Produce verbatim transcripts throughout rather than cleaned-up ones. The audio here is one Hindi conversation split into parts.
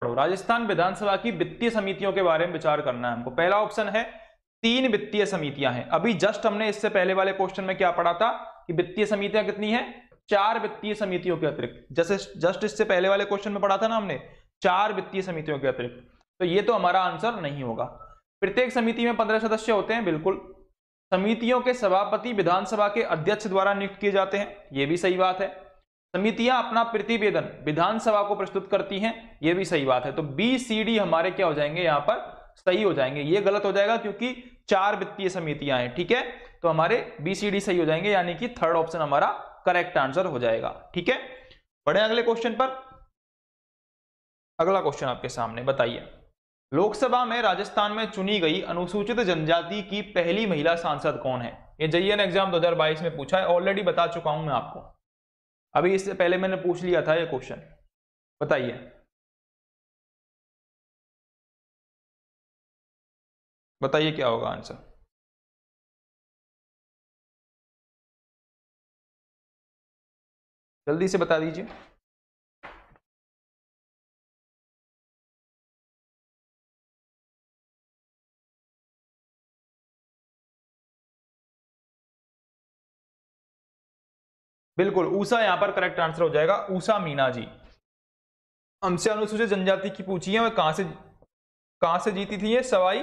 राजस्थान विधानसभा की वित्तीय समितियों के बारे में विचार करना है हमको। पहला ऑप्शन है तीन वित्तीय समितियां हैं। अभी जस्ट हमने इससे पहले वाले क्वेश्चन में क्या पढ़ा था कि वित्तीय समितियां कितनी है, चार वित्तीय समितियों के अतिरिक्त। जैसे जस्ट इससे पहले वाले क्वेश्चन में पढ़ा था ना हमने, चार वित्तीय समितियों के अतिरिक्त। तो ये तो हमारा आंसर नहीं होगा। प्रत्येक समिति में पंद्रह सदस्य होते हैं, बिल्कुल। समितियों के सभापति विधानसभा के अध्यक्ष द्वारा नियुक्त किए जाते हैं, ये भी सही बात है। समितियां अपना प्रतिवेदन विधानसभा को प्रस्तुत करती हैं, ये भी सही बात है। तो बी सी डी हमारे क्या हो जाएंगे, यहां पर सही हो जाएंगे। ये गलत हो जाएगा क्योंकि चार वित्तीय समितियां हैं, ठीक है। तो हमारे बी सी डी सही हो जाएंगे, यानी कि थर्ड ऑप्शन हमारा करेक्ट आंसर हो जाएगा, ठीक है। बढ़े अगले क्वेश्चन पर। अगला क्वेश्चन आपके सामने, बताइए लोकसभा में राजस्थान में चुनी गई अनुसूचित जनजाति की पहली महिला सांसद कौन है। ये जे ई एन एग्जाम दो हज़ार बाईस में पूछा है, ऑलरेडी बता चुका हूं मैं आपको, अभी इससे पहले मैंने पूछ लिया था ये क्वेश्चन। बताइए बताइए क्या होगा आंसर। जल्दी से बता दीजिए। बिल्कुल ऊषा यहां पर करेक्ट आंसर हो जाएगा, ऊषा मीना जी। हमसे अनुसूचित जनजाति की पूछी है, वह कहां से कहां से जीती थी, ये सवाई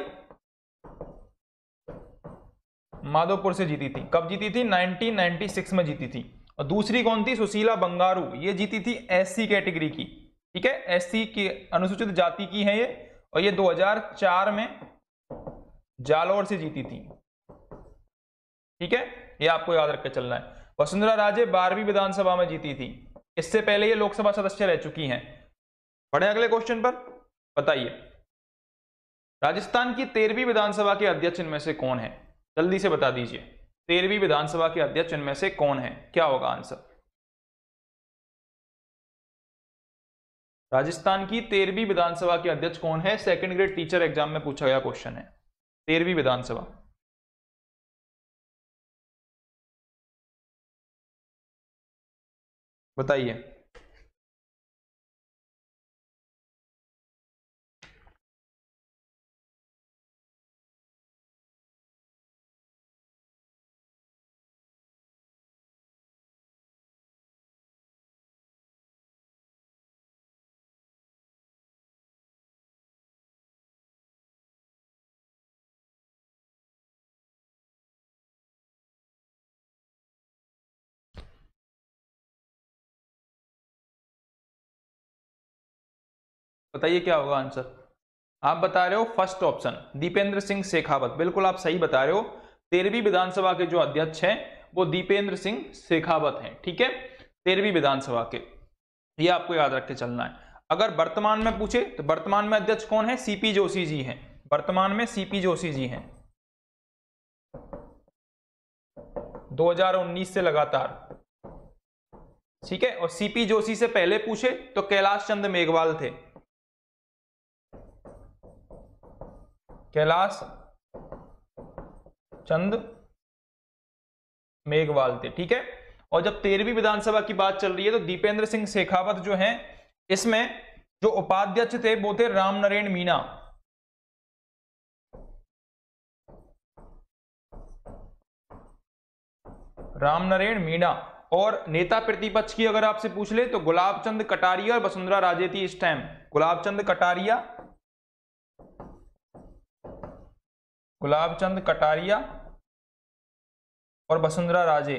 माधोपुर से जीती थी। कब जीती थी, नाइनटीन नाइंटी सिक्स में जीती थी। और दूसरी कौन थी, सुशीला बंगारू, ये जीती थी एससी कैटेगरी की, ठीक है, एससी की अनुसूचित जाति की है ये। और ये दो हज़ार चार में जालौर से जीती थी, ठीक है, ये आपको याद रख के चलना है। वसुंधरा राजे बारहवीं विधानसभा में जीती थी, इससे पहले ये लोकसभा सदस्य रह चुकी हैं। बढ़े अगले क्वेश्चन पर। बताइए राजस्थान की तेरहवीं विधानसभा के अध्यक्ष इनमें से कौन है, जल्दी से बता दीजिए। तेरहवीं विधानसभा के अध्यक्ष इनमें से कौन है, क्या होगा आंसर। राजस्थान की तेरहवीं विधानसभा के अध्यक्ष कौन है, सेकंड ग्रेड टीचर एग्जाम में पूछा गया क्वेश्चन है। तेरहवीं विधानसभा, बताइए। बताइए क्या होगा आंसर। आप बता रहे हो फर्स्ट ऑप्शन दीपेंद्र सिंह शेखावत, बिल्कुल आप सही बता रहे हो। तेरहवीं विधानसभा के जो अध्यक्ष हैं वो दीपेंद्र सिंह शेखावत हैं, ठीक है, तेरहवीं विधानसभा के। ये आपको याद रख के चलना है। अगर वर्तमान में पूछे तो वर्तमान में अध्यक्ष कौन है, सीपी जोशी जी हैं। वर्तमान में सीपी जोशी जी हैं, दो हज़ार उन्नीस से लगातार, ठीक है। और सीपी जोशी से पहले पूछे तो कैलाश चंद मेघवाल थे, कैलाश चंद मेघवाल थे, ठीक है। और जब तेरहवीं विधानसभा की बात चल रही है तो दीपेंद्र सिंह शेखावत जो हैं, इसमें जो उपाध्यक्ष थे वो थे राम नरेन मीणा। राम नरेन मीणा। और नेता प्रतिपक्ष की अगर आपसे पूछ ले तो गुलाब चंद कटारिया और वसुंधरा राजे थी इस टाइम। गुलाब चंद कटारिया गुलाब चंद कटारिया और वसुंधरा राजे,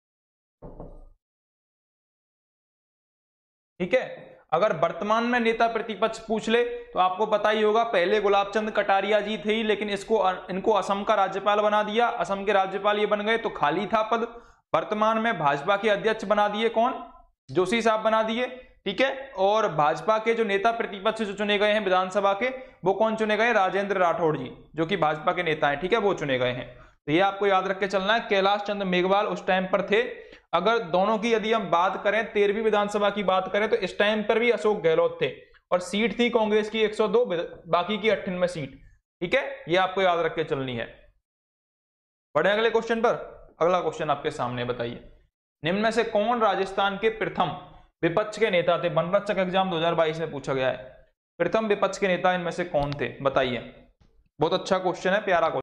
ठीक है। अगर वर्तमान में नेता प्रतिपक्ष पूछ ले तो आपको पता ही होगा, पहले गुलाब चंद कटारिया जी थे, लेकिन इसको इनको असम का राज्यपाल बना दिया, असम के राज्यपाल ये बन गए तो खाली था पद। वर्तमान में भाजपा के अध्यक्ष बना दिए कौन, जोशी साहब बना दिए, ठीक है। और भाजपा के जो नेता प्रतिपक्ष जो चुने गए हैं विधानसभा के, वो कौन चुने गए, राजेंद्र राठौड़ जी, जो कि भाजपा के नेता हैं, ठीक है, वो चुने गए हैं। तो ये आपको याद रख के चलना है। कैलाश चंद मेघवाल उस टाइम पर थे। अगर दोनों की यदि हम बात करें, तेरहवीं विधानसभा की बात करें तो इस टाइम पर भी अशोक गहलोत थे, और सीट थी कांग्रेस की एक सौ दो, बाकी की अट्ठानवे सीट, ठीक है। ये आपको याद रख के चलनी है। बढ़े अगले क्वेश्चन पर। अगला क्वेश्चन आपके सामने, बताइए निम्न में से कौन राजस्थान के प्रथम विपक्ष के नेता थे। वन रक्षक एग्जाम दो हज़ार बाईस में पूछा गया है। प्रथम विपक्ष के नेता इनमें से कौन थे, बताइए। बहुत अच्छा क्वेश्चन है, प्यारा क्वेश्चन।